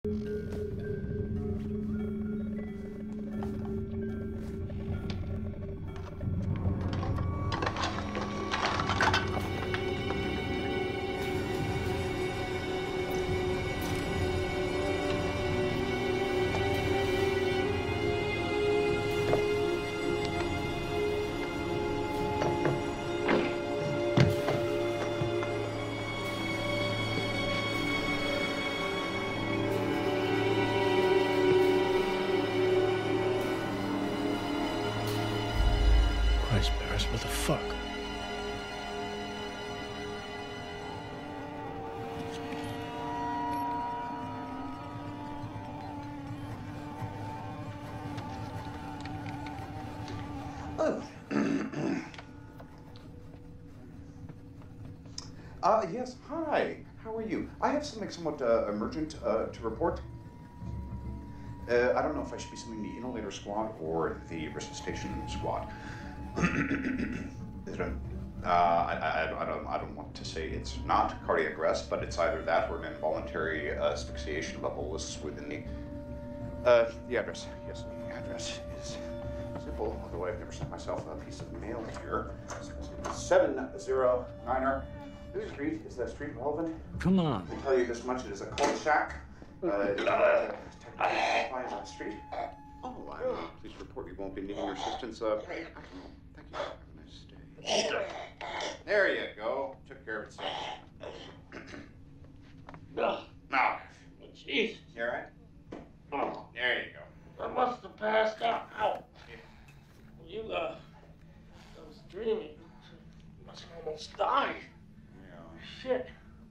Christ, Paris, what the fuck? Oh. Yes, hi. How are you? I have something somewhat emergent to report. I don't know if I should be sending the inhalator squad or the resuscitation squad. Is it I don't want to say it's not cardiac arrest, but it's either that or an involuntary asphyxiation of a bolus within the address. Yes, the address is simple, although I've never sent myself a piece of mail here. 709er. Whose street is that street relevant? Come on. I can tell you this much: it is a cul-de-sac. Technically qualify as a street. Oh, I'm pleased to report you won't be needing your assistance. I don't know. Thank you. Have a nice day. There you go. Took care of itself. Now, Jesus. you all right? Oh, There you go. I must have passed out. Ow. I was dreaming. I must have almost died. Yeah. Shit.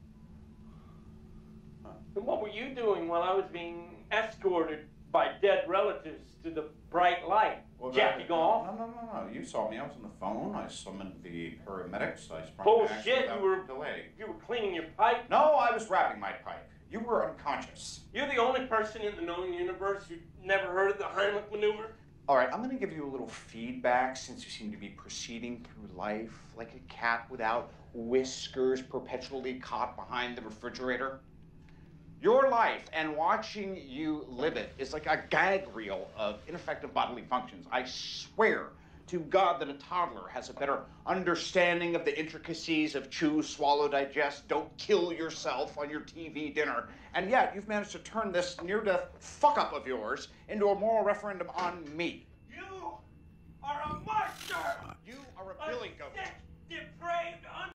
Huh. And what were you doing while I was being escorted by dead relatives to the bright light? Well, Jackie go off? No. You saw me. I was on the phone. I summoned the paramedics. I sprung into Bullshit. action without You were delay. You were cleaning your pipe. No, I was wrapping my pipe. You were unconscious. You're the only person in the known universe who never heard of the Heimlich maneuver. All right, I'm going to give you a little feedback since you seem to be proceeding through life like a cat without whiskers perpetually caught behind the refrigerator. Your life and watching you live it is like a gag reel of ineffective bodily functions. I swear to God that a toddler has a better understanding of the intricacies of chew, swallow, digest, don't kill yourself on your TV dinner. And yet, you've managed to turn this near-death fuck-up of yours into a moral referendum on me. You are a monster! You are a billy goat. Sick, depraved,